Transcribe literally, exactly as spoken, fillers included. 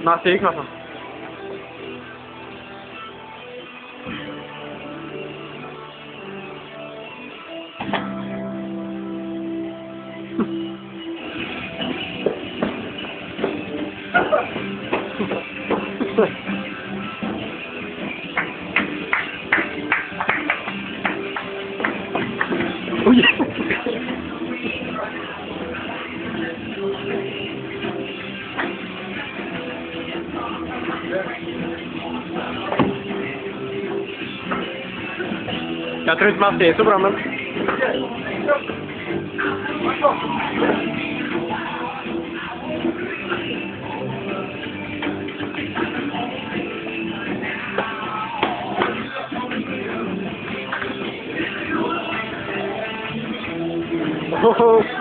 Nej, det är ikke noget. Oj! Jag tror inte man ser så bra, men... Oh,